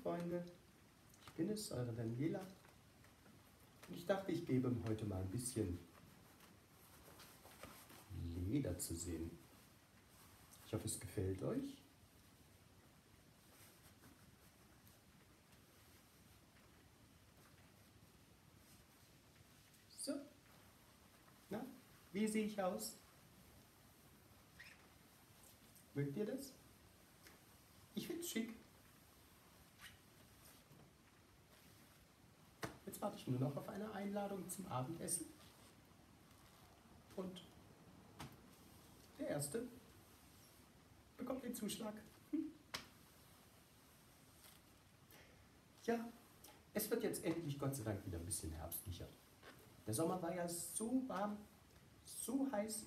Freunde, ich bin es, eure Daniela. Und ich dachte, ich gebe heute mal ein bisschen Leder zu sehen. Ich hoffe, es gefällt euch. So, na, wie sehe ich aus? Mögt ihr das? Ich finde es schick. Jetzt warte ich nur noch auf eine Einladung zum Abendessen. Und der Erste bekommt den Zuschlag. Ja, es wird jetzt endlich Gott sei Dank wieder ein bisschen herbstlicher. Der Sommer war ja so warm, so heiß.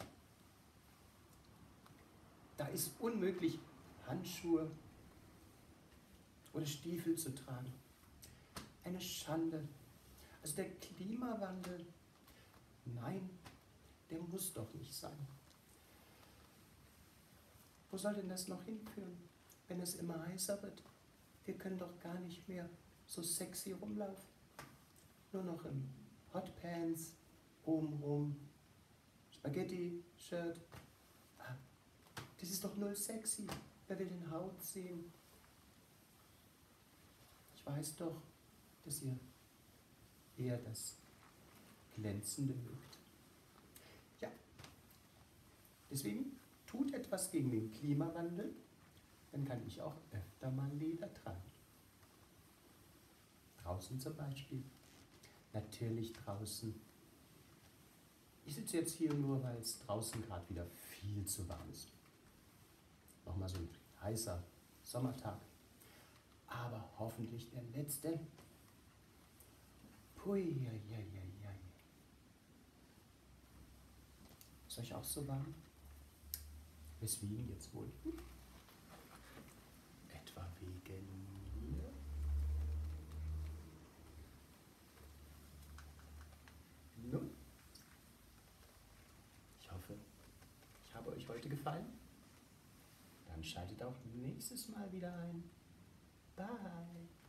Da ist unmöglich, Handschuhe oder Stiefel zu tragen. Eine Schande. Also der Klimawandel, nein, der muss doch nicht sein. Wo soll denn das noch hinführen, wenn es immer heißer wird? Wir können doch gar nicht mehr so sexy rumlaufen. Nur noch in Hotpants, obenrum, Spaghetti-Shirt. Das ist doch null sexy. Wer will denn Haut sehen? Ich weiß doch, dass ihr eher das Glänzende mögt. Ja, deswegen tut etwas gegen den Klimawandel, dann kann ich auch öfter mal Leder tragen. Draußen zum Beispiel. Natürlich draußen. Ich sitze jetzt hier nur, weil es draußen gerade wieder viel zu warm ist. Nochmal so ein heißer Sommertag. Aber hoffentlich der letzte. Pui, ja, ja, ja, ja. Ist euch auch so warm? Weswegen jetzt wohl? Etwa wegen mir? Nun, ich hoffe, ich habe euch heute gefallen. Dann schaltet auch nächstes Mal wieder ein. Bye.